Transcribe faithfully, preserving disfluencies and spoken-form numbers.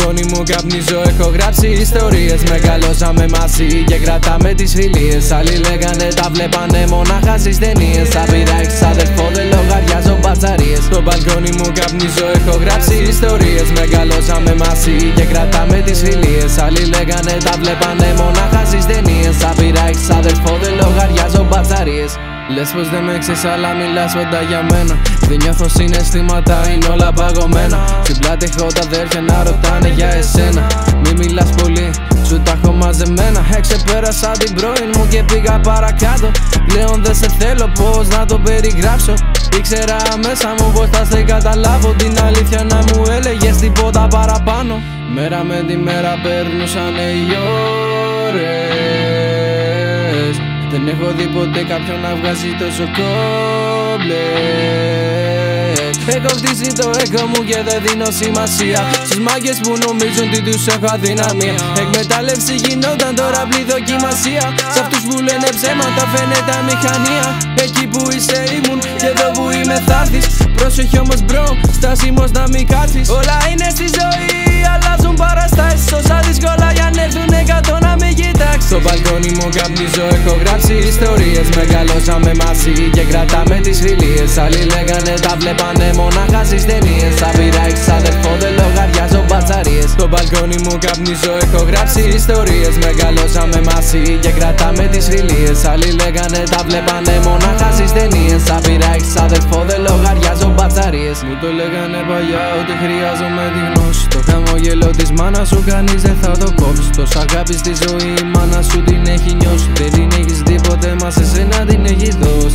μπαλκόνι μου καπνίζω, έχω γράψει ιστορίες. Μεγαλώσαμε μαζί και κρατάμε τις φιλίες. Άλλοι λέγανε τα βλέπανε μονάχα στις ταινίες. Άπειρα έχεις αδερφό, δεν λογαριάζω μπατσαρίες. Στο μπαλκόνι μου καπνίζω, έχω γράψει ιστορίες. Μεγαλώσαμε μαζί και κρατάμε τις φιλίες. Άλλοι λέγανε τα βλέπανε μονάχα στις ταινίες. Άπειρα έχεις αδερφό, δεν λογαριάζω μπατσαρίες. Λες πως δεν με ξέρεις αλλά μιλάς όντα για μένα. Δεν νιώθω συναισθήματα, είναι όλα παγωμένα. Στην πλάτη έχω τα αδέρφια να ρωτάνε για εσένα. Μη μιλάς πολύ, σου τα έχω μαζεμένα. Εξεπέρασα την πρώην μου και πήγα παρακάτω. Πλέον δεν σε θέλω, πως να το περιγράψω. Ήξερα μέσα μου πως θα σε καταλάβω. Την αλήθεια να μου έλεγες τίποτα παραπάνω. Μέρα με τη μέρα περνούσανε οι ώρες. Δεν έχω δει ποτέ κάποιον να βγάζει τόσο κόμπλεξ. Έχω χτίσει το έχω μου και δεν δίνω σημασία στους μάγκες που νομίζουν ότι τους έχω αδυναμία. Εκμετάλλευση γινόταν, τώρα απλή δοκιμασία. Σ' αυτούς που λένε ψέματα φαίνεται αμηχανία. Εκεί που είσαι ήμουν και εδώ που είμαι θα έρθεις. Πρόσεχε όμως μπρο, στάσιμος να μην κάτσεις. Όλα είναι στη ζωή, αλλάζουν παραστάσεις. Όσα δύσκολα για να έρθουν εκατό να μην κοιτάξεις. Στο μπαλκόνι μου καπνίζω, έχω γράψει ιστορίες. Μεγαλώσαμε μαζί και κρατάμε τις φιλίες. Άλλοι λέγανε τα βλέπανε μονάχα στις ταινίες. Άπειρα έχεις αδερφό, δεν λογαριάζω μπατσαρίες. Στο μπαλκόνι μου καπνίζω, έχω γράψει ιστορίες. Μεγαλώσαμε μαζί και κρατάμε τις φιλίες. Άλλοι λέγανε τα βλέπανε μονάχα στις ταινίες. Άπειρα έχεις αδερφό, δεν λογαριάζω μπατσαρίες. Μου το λέγανε παλιά ότι χρειάζομαι τη γνώση. Το χαμόγελο της μάνας σου κανείς δεν θα το κόψει. Τόσα αγάπη στη ζωή η μάνα σου την έχει νιώσει. Δεν την έχεις δει ποτέ, μα σε σένα την έχει δώσει.